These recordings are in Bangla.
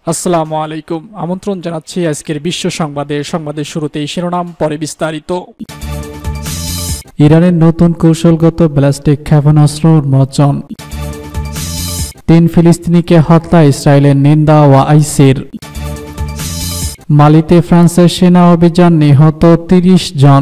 আসসালামু আলাইকুম। আমন্ত্রণ জানাচ্ছি আজকের বিশ্ব সংবাদের শুরুতেই শিরোনাম, পরে বিস্তারিত। ইরানের নতুন কৌশলগত ব্যালিস্টিক ক্ষেপণাস্ত্র উন্মোচন। 3 ফিলিস্তিনিকে হত্যা ইসরায়েলের নিন্দা ওআইসির। মালিতে ফ্রান্সের সেনা অভিযান, নিহত 30 জন।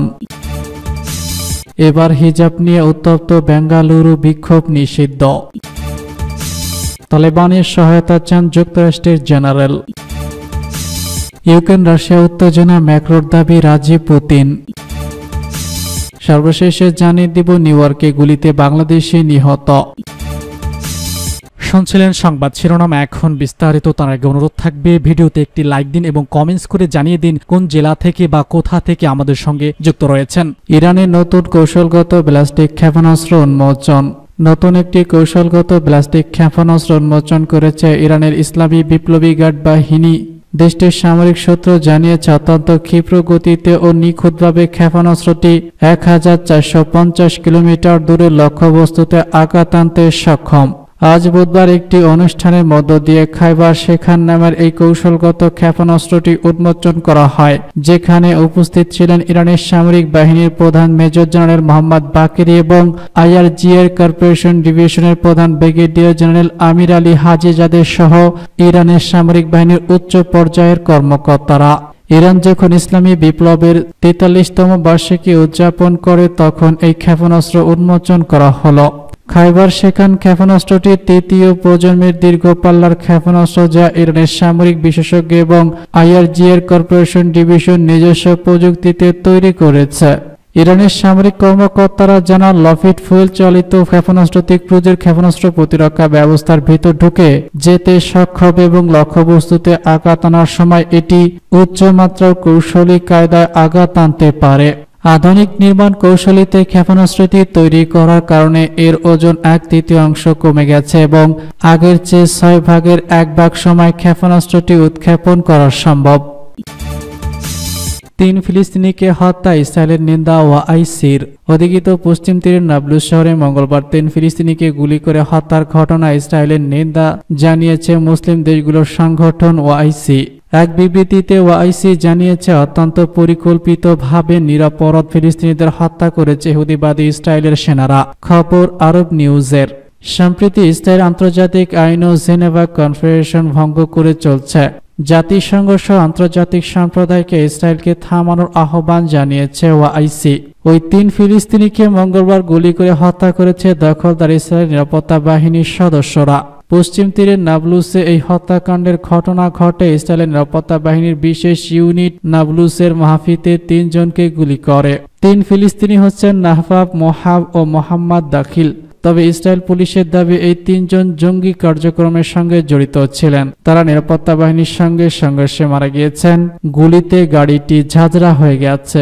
এবার হিজাব নিয়ে উত্তপ্ত বেঙ্গালুরু, বিক্ষোভ নিষিদ্ধ। তালেবানের সহায়তা চান যুক্তরাষ্ট্রের জেনারেল। ইউক্রেন রাশিয়া উত্তেজনা, ম্যাক্রোর দাবি রাজি পুতিন। সর্বশেষে জানিয়ে দিব নিউ ইয়র্কে গুলিতে বাংলাদেশি নিহত। শুনছিলেন সংবাদ শিরোনাম, এখন বিস্তারিত। তার আগে অনুরোধ থাকবে ভিডিওতে একটি লাইক দিন এবং কমেন্টস করে জানিয়ে দিন কোন জেলা থেকে বা কোথা থেকে আমাদের সঙ্গে যুক্ত রয়েছেন। ইরানের নতুন কৌশলগত ব্যালিস্টিক ক্ষেপণাস্ত্র উন্মোচন। নতুন একটি কৌশলগত ব্যালিস্টিক ক্ষেপণাস্ত্র উন্মোচন করেছে ইরানের ইসলামী বিপ্লবী গার্ড বাহিনী। দেশটির সামরিক সূত্র জানিয়েছে অত্যন্ত ক্ষিপ্র গতিতে ও নিখুঁতভাবে ক্ষেপণাস্ত্রটি 1450 কিলোমিটার দূরে লক্ষ্যবস্তুতে আঘাত আনতে সক্ষম। আজ বুধবার একটি অনুষ্ঠানের মধ্য দিয়ে খাইবার শেখান নামের এই কৌশলগত ক্ষেপণাস্ত্রটি উন্মোচন করা হয়, যেখানে উপস্থিত ছিলেন ইরানের সামরিক বাহিনীর প্রধান মেজর জেনারেল মোহাম্মদ বাকেরি এবং আইআরজিএর কর্পোরেশন ডিভিশনের প্রধান brigadier general Amir Ali Hajizadeh সহ ইরানের সামরিক বাহিনীর উচ্চ পর্যায়ের কর্মকর্তারা। ইরান যখন ইসলামী বিপ্লবের 43তম বার্ষিকী উদযাপন করে তখন এই ক্ষেপণাস্ত্র উন্মোচন করা হলো। খাইবার শেখান ক্ষেপণাস্ত্রটি তৃতীয় প্রজন্মের দীর্ঘ পাল্লার ক্ষেপণাস্ত্র, যা ইরানের সামরিক বিশেষজ্ঞ এবং আইআরজিএর কর্পোরেশন ডিভিশন নিজস্ব প্রযুক্তিতে তৈরি করেছে। ইরানের সামরিক কর্মকর্তারা জানান, লফিড ফুয়েল চালিত ক্ষেপণাস্ত্রটি ক্রুজের ক্ষেপণাস্ত্র প্রতিরক্ষা ব্যবস্থার ভিতর ঢুকে যেতে সক্ষম এবং লক্ষ্যবস্তুতে আঘাত আনার সময় এটি উচ্চমাত্রার কৌশলী কায়দায় আঘাত আনতে পারে। আধুনিক নির্মাণ কৌশলীতে ক্ষেপণাস্ত্রটি তৈরি করার কারণে এর ওজন 1/3 কমে গেছে এবং আগের চেয়ে 6 ভাগের 1 ভাগ সময় ক্ষেপণাস্ত্রটি উৎক্ষেপণ করা সম্ভব। 3 ফিলিস্তিনিকে হত্যা ইসরায়েলের নিন্দা ওআইসির। অধিকৃত পশ্চিম তীরের নাবলুস শহরে মঙ্গলবার 3 ফিলিস্তিনিকে গুলি করে হত্যার ঘটনা ইসরায়েলের নিন্দা জানিয়েছে মুসলিম দেশগুলোর সংগঠন ওআইসি। এক বিবৃতিতে ওআইসি জানিয়েছে, অত্যন্ত পরিকল্পিতভাবে নিরপরাধ ফিলিস্তিনিদের হত্যা করেছে ইহুদিবাদী ইসরায়েলের সেনারা। খবর আরব নিউজের। সম্প্রতি ইসরায়েল আন্তর্জাতিক আইন ও জেনেভা কনফারেন্স ভঙ্গ করে চলছে। জাতিসংঘ সহ আন্তর্জাতিক সম্প্রদায়কে ইসরায়েলকে থামানোর আহ্বান জানিয়েছে ওআইসি। ওই 3 ফিলিস্তিনিকে মঙ্গলবার গুলি করে হত্যা করেছে দখলদার ইসরায়েল নিরাপত্তা বাহিনীর সদস্যরা। পশ্চিম তীরের নাবলুসে এই হত্যাকাণ্ডের ঘটনা ঘটে। ইসরায়েলের নিরাপত্তা বাহিনীর বিশেষ ইউনিট নাবলুসের মাহফিতে 3 জনকে গুলি করে। 3 ফিলিস্তিনি হচ্ছেন নাহবাব, মোহাব ও মোহাম্মদ দাখিল। তবে ইসরায়েল পুলিশের দাবি এই 3 জন জঙ্গি কার্যক্রমের সঙ্গে জড়িত ছিলেন। তারা নিরাপত্তা বাহিনীর সঙ্গে সংঘর্ষে মারা গিয়েছেন। গুলিতে গাড়িটি ঝাঁঝরা হয়ে গেছে।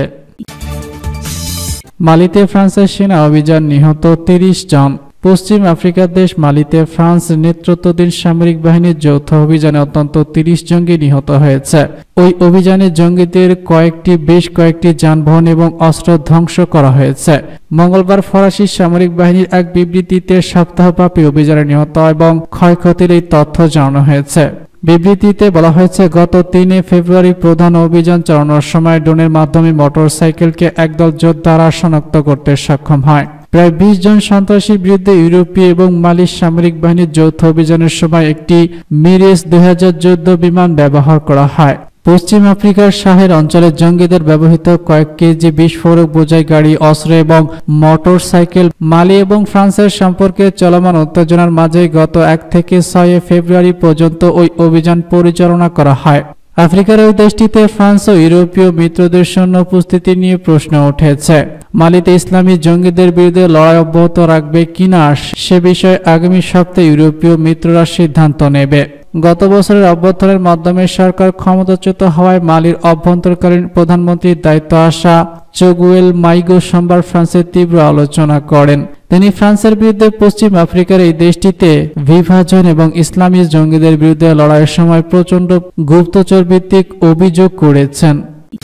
মালিতে ফ্রান্সের সেনা অভিযান, নিহত 30 জন। পশ্চিম আফ্রিকার দেশ মালিতে ফ্রান্স নেতৃত্বাধীন সামরিক বাহিনীর যৌথ অভিযানে অন্তত 30 জঙ্গি নিহত হয়েছে। ওই অভিযানে জঙ্গিদের বেশ কয়েকটি যানবাহন এবং অস্ত্র ধ্বংস করা হয়েছে। মঙ্গলবার ফরাসি সামরিক বাহিনীর এক বিবৃতিতে সপ্তাহব্যাপী অভিযানে নিহত এবং ক্ষয়ক্ষতির এই তথ্য জানানো হয়েছে। বিবৃতিতে বলা হয়েছে, গত 3 ফেব্রুয়ারি প্রধান অভিযান চালানোর সময় ড্রোনের মাধ্যমে মোটরসাইকেলকে একদল যোদ্ধারা শনাক্ত করতে সক্ষম হয়। প্রায় 20 জন সন্ত্রাসীর বিরুদ্ধে ইউরোপীয় এবং মালির সামরিক বাহিনীর যৌথ অভিযানের সময় একটি মিরেজ 2000 যুদ্ধ বিমান ব্যবহার করা হয়। পশ্চিম আফ্রিকার সাহেল অঞ্চলে জঙ্গিদের ব্যবহৃত কয়েক কেজি বিস্ফোরক বোঝাই গাড়ি, অস্ত্র এবং মোটর সাইকেল। মালি এবং ফ্রান্সের সম্পর্কে চলমান উত্তেজনার মাঝে গত 1 থেকে 6 ফেব্রুয়ারি পর্যন্ত ওই অভিযান পরিচালনা করা হয়। আফ্রিকার ওই দেশটিতে ফ্রান্স ও ইউরোপীয় মিত্রদের সৈন্য উপস্থিতি নিয়ে প্রশ্ন উঠেছে। মালিতে ইসলামী জঙ্গিদের বিরুদ্ধে লড়াই অব্যাহত রাখবে কিনা সে বিষয়ে আগামী সপ্তাহে ইউরোপীয় মিত্ররা সিদ্ধান্ত নেবে। গত বছরের অভ্যর্থনের মাধ্যমে সরকার ক্ষমতাচ্যুত হওয়ায় মালির অভ্যন্তরকালীন প্রধানমন্ত্রীর দায়িত্ব আসা চগুয়েল মাইগো সোমবার ফ্রান্সের তীব্র আলোচনা করেন। তিনি ফ্রান্সের বিরুদ্ধে পশ্চিম আফ্রিকার এই দেশটিতে বিভাজন এবং ইসলামী জঙ্গিদের বিরুদ্ধে লড়াইয়ের সময় প্রচণ্ড গুপ্তচর ভিত্তিক অভিযোগ করেছেন।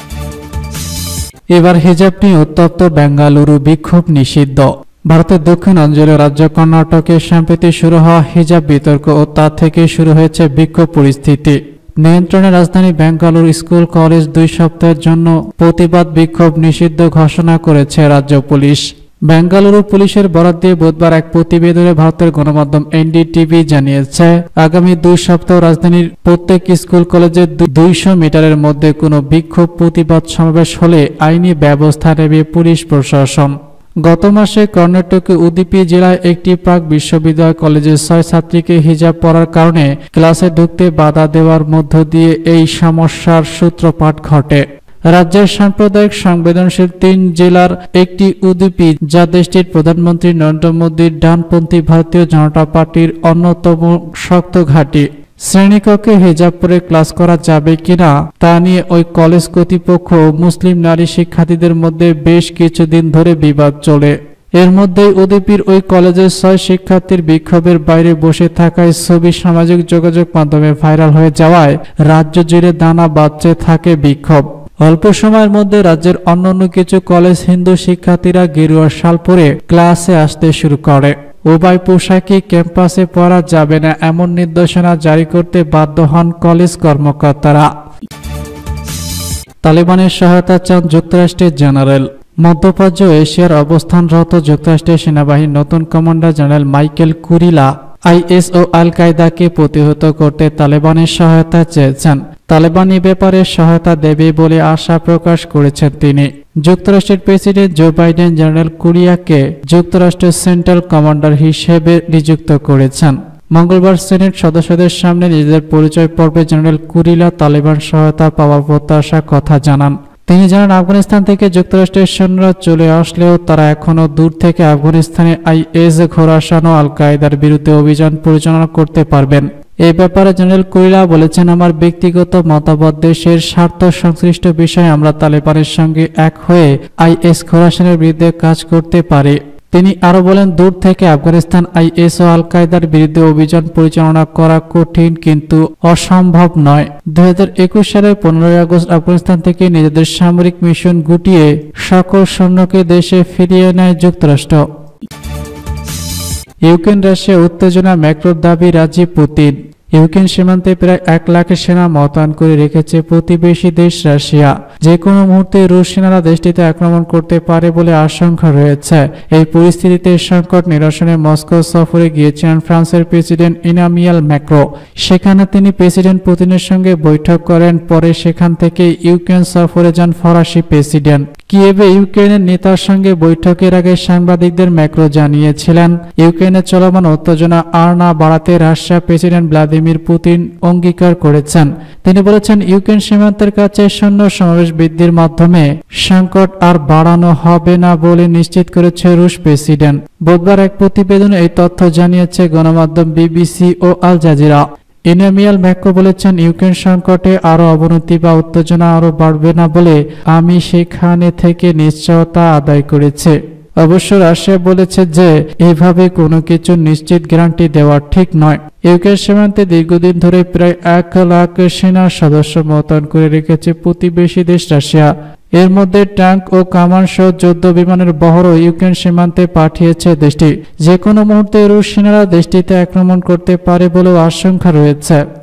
এবার হিজাব নিয়ে উত্তপ্ত বেঙ্গালুরু, বিক্ষোভ নিষিদ্ধ। ভারতের দক্ষিণাঞ্চলীয় রাজ্য কর্ণাটকে সম্প্রতি শুরু হওয়া হিজাব বিতর্ক ও তা থেকে শুরু হয়েছে বিক্ষোভ পরিস্থিতি। নিয়ন্ত্রণে রাজধানী বেঙ্গালুরু স্কুল কলেজ 2 সপ্তাহের জন্য প্রতিবাদ বিক্ষোভ নিষিদ্ধ ঘোষণা করেছে রাজ্য পুলিশ। বেঙ্গালুরু পুলিশের বরাত দিয়ে বুধবার এক প্রতিবেদনে ভারতের গণমাধ্যম এনডিটিভি জানিয়েছে, আগামী 2 সপ্তাহ রাজধানীর প্রত্যেক স্কুল কলেজে 200 মিটারের মধ্যে কোনো বিক্ষোভ প্রতিবাদ সমাবেশ হলে আইনি ব্যবস্থা নেবে পুলিশ প্রশাসন। গত মাসে কর্ণাটকের উদুপি জেলায় একটি প্রাক বিশ্ববিদ্যালয় কলেজের 6 ছাত্রীকে হিজাব পরার কারণে ক্লাসে ঢুকতে বাধা দেওয়ার মধ্য দিয়ে এই সমস্যার সূত্রপাত ঘটে। রাজ্যের সাম্প্রদায়িক সংবেদনশীল 3 জেলার একটি উদুপি, যা দেশটির প্রধানমন্ত্রী নরেন্দ্র মোদীর ডানপন্থী ভারতীয় জনতা পার্টির অন্যতম শক্ত ঘাঁটি। শ্রেণীকক্ষে হিজাব পরে ক্লাস করা যাবে কিনা তা নিয়ে ওই কলেজ কর্তৃপক্ষ ও মুসলিম নারী শিক্ষার্থীদের মধ্যে বেশ কিছুদিন ধরে বিবাদ চলে। এর মধ্যেই উদুপির ওই কলেজের 6 শিক্ষার্থীর বিক্ষোভের বাইরে বসে থাকায় ছবি সামাজিক যোগাযোগ মাধ্যমে ভাইরাল হয়ে যাওয়ায় রাজ্য জুড়ে দানা বাঁধতে থাকে বিক্ষোভ। অল্প সময়ের মধ্যে রাজ্যের অন্যান্য কিছু কলেজ হিন্দু শিক্ষার্থীরা গেরুয়া শাল পরে ক্লাসে আসতে শুরু করে। উভয় পোশাকই ক্যাম্পাসে পরা যাবে না এমন নির্দেশনা জারি করতে বাধ্য হন কলেজ কর্মকর্তারা। তালিবানের সহায়তা চান যুক্তরাষ্ট্রের জেনারেল। মধ্যপ্রাচ্য ও এশিয়ার অবস্থানরত যুক্তরাষ্ট্রের সেনাবাহিনীর নতুন commander general Michael Kurilla IS ও আল কায়দাকে প্রতিহত করতে তালেবানের সহায়তা চেয়েছেন। তালেবান এ ব্যাপারে সহায়তা দেবে বলে আশা প্রকাশ করেছেন তিনি। যুক্তরাষ্ট্রের প্রেসিডেন্ট জো বাইডেন জেনারেল কুরিয়াকে যুক্তরাষ্ট্রের সেন্ট্রাল কমান্ডার হিসেবে নিযুক্ত করেছেন। মঙ্গলবার সিনেট সদস্যদের সামনে নিজেদের পরিচয় পর্বে জেনারেল কুরিলা তালেবান সহায়তা পাওয়ার প্রত্যাশার কথা জানান। তিনি জানান, আফগানিস্তান থেকে যুক্তরাষ্ট্রের সৈন্যরা চলে আসলেও তারা এখনও দূর থেকে আফগানিস্তানে আইএস, খোরাসান ও আল কায়দার বিরুদ্ধে অভিযান পরিচালনা করতে পারবেন। এই ব্যাপারে জেনারেল কুরিলা বলেছেন, আমার ব্যক্তিগত মতামত, দেশের স্বার্থ সংশ্লিষ্ট বিষয়ে আমরা তালেবানের সঙ্গে এক হয়ে আইএস, খোরাসানের বিরুদ্ধে কাজ করতে পারি। তিনি আরো বলেন, দূর থেকে আফগানিস্তান আইএস ও আল কায়দার বিরুদ্ধে অভিযান পরিচালনা করা কঠিন কিন্তু অসম্ভব নয়। 2021 সালের 15 আগস্ট আফগানিস্তান থেকে নিজেদের সামরিক মিশন গুটিয়ে সকল সৈন্যকে দেশে ফিরিয়ে নেয় যুক্তরাষ্ট্র। ইউক্রেন রাশিয়া উত্তেজনা, ম্যাক্রোর দাবি রাজি পুতিন। ইউক্রেন সীমান্তে প্রায় 1 লাখ সেনা মোতায়েন করে রেখেছে প্রতিবেশী দেশ রাশিয়া। যে কোনো মুহূর্তে রুশ সেনারা দেশটিতে আক্রমণ করতে পারে বলে আশঙ্কা রয়েছে। এই পরিস্থিতিতে সংকট নিরসনে মস্কো সফরে গিয়েছিলেন ফ্রান্সের প্রেসিডেন্ট ইমানুয়েল ম্যাক্রো। সেখানে তিনি প্রেসিডেন্ট পুতিনের সঙ্গে বৈঠক করেন। পরে সেখান থেকে ইউক্রেন সফরে যান ফরাসি প্রেসিডেন্ট। কিয়েভে ইউক্রেনের নেতার সঙ্গে বৈঠকের আগে সাংবাদিকদের ম্যাক্রো জানিয়েছিলেন, ইউক্রেনের চলমান উত্তেজনা আর না বাড়াতে রাশিয়া প্রেসিডেন্ট ভ্লাদিমির পুতিন অঙ্গীকার করেছেন। তিনি বলেছেন, ইউক্রেন সীমান্তের কাছে সৈন্য সমাবেশ বৃদ্ধির মাধ্যমে সংকট আর বাড়ানো হবে না বলে নিশ্চিত করেছে রুশ প্রেসিডেন্ট। বুধবার এক প্রতিবেদনে এই তথ্য জানিয়েছে গণমাধ্যম বিবিসি ও আল জাজিরা। ইমানুয়েল ম্যাক্রো বলেছেন, ইউক্রেন সংকটে আরো অবনতি বা উত্তেজনা আরো বাড়বে না বলে আমি সেখানে থেকে নিশ্চয়তা আদায় করেছি। অবশ্য রাশিয়া বলেছে যে এভাবে কোনো কিছু নিশ্চিত গ্যারান্টি দেওয়া ঠিক নয়। ইউক্রেন সীমান্তে দীর্ঘদিন ধরে প্রায় 1 লাখ সেনা সদস্য মোতায়েন করে রেখেছে প্রতিবেশী দেশ রাশিয়া। এর মধ্যে ট্যাঙ্ক ও কামান সহ যুদ্ধ বিমানের বহরও ইউক্রেন সীমান্তে পাঠিয়েছে দেশটি। যে কোনো মুহূর্তে রুশ সেনারা দেশটিতে আক্রমণ করতে পারে বলেও আশঙ্কা রয়েছে।